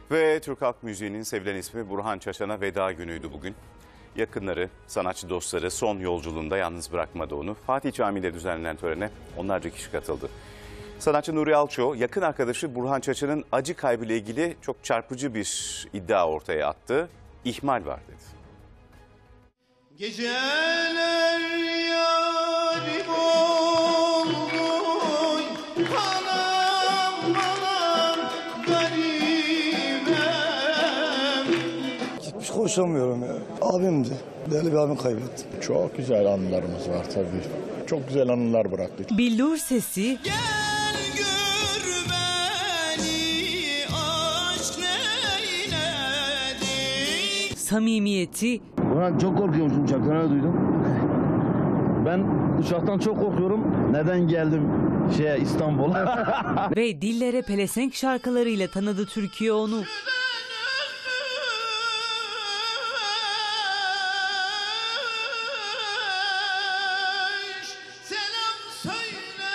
Ve Türk halk müziğinin sevilen ismi Burhan Çaçan'a veda günüydü bugün. Yakınları, sanatçı dostları son yolculuğunda yalnız bırakmadı onu. Fatih Camii'de düzenlenen törene onlarca kişi katıldı. Sanatçı Nuri Alço, yakın arkadaşı Burhan Çaçan'ın acı kaybıyla ilgili çok çarpıcı bir iddia ortaya attı. İhmal var dedi. Geceler yarim oldu, anam anam garibem. Hiç konuşamıyorum ya. Abimdi. Değerli bir abim kaybettim. Çok güzel anılarımız var tabii. Çok güzel anılar bıraktı. Billur sesi, Gel gör beni, aşk neyledi. samimiyeti, Burhan çok korkuyormuşum uçaktan, öyle duydum. Ben uçaktan çok korkuyorum. Neden geldim İstanbul'a? ve dillere pelesenk şarkılarıyla tanıdı Türkiye onu. Selam söyle.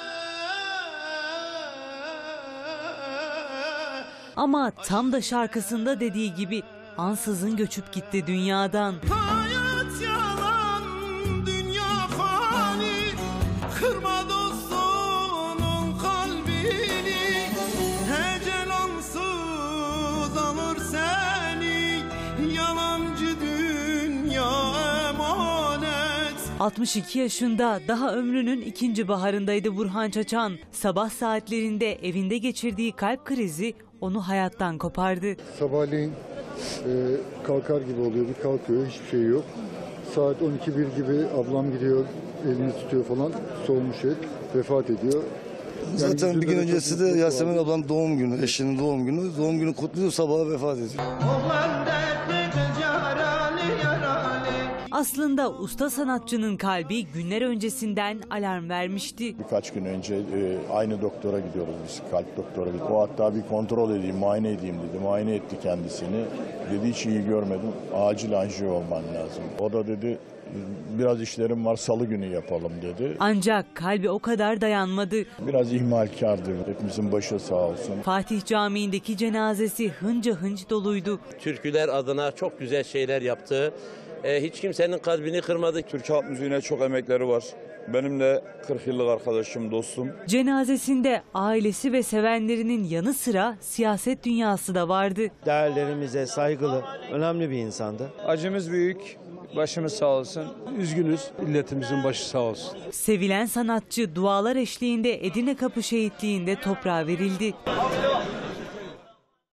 Ama tam da şarkısında dediği gibi ansızın göçüp gitti dünyadan. Hayat yalan, dünya fani, kırma dostunun kalbini, ecel onsuz alır seni, yalancı dünya emanet. 62 yaşında, daha ömrünün ikinci baharındaydı Burhan Çaçan. Sabah saatlerinde evinde geçirdiği kalp krizi onu hayattan kopardı. Sabahleyin kalkar gibi oluyor, bir kalkıyor, hiçbir şey yok. Saat 12-1 gibi ablam gidiyor, elini tutuyor falan, soğumuş et, vefat ediyor. Zaten bir gün yüzünde de öncesi çok de mutluluk Yasemin vardı. ablam doğum günü, eşinin doğum günü. Doğum günü kutluyor, sabah vefat ediyor. Oğlan dertlidir yaralı yaralı. Aslında usta sanatçının kalbi günler öncesinden alarm vermişti. Birkaç gün önce aynı doktora gidiyoruz biz, kalp doktora. O hatta bir kontrol edeyim, muayene edeyim dedi. Muayene etti kendisini. Dedi hiç iyi görmedim, acil anjiyo olman lazım. O da dedi biraz işlerim var, salı günü yapalım dedi. Ancak kalbi o kadar dayanmadı. Biraz ihmalkardı, hepimizin başı sağ olsun. Fatih Camii'ndeki cenazesi hınca hınç doluydu. Türküler adına çok güzel şeyler yaptı. Hiç kimsenin kalbini kırmadı. Türk halk müziğine çok emekleri var. Benim de 40 yıllık arkadaşım, dostum. Cenazesinde ailesi ve sevenlerinin yanı sıra siyaset dünyası da vardı. Değerlerimize saygılı, önemli bir insandı. Acımız büyük, başımız sağ olsun. Üzgünüz, milletimizin başı sağ olsun. Sevilen sanatçı dualar eşliğinde Edirne Kapı Şehitliği'nde toprağa verildi.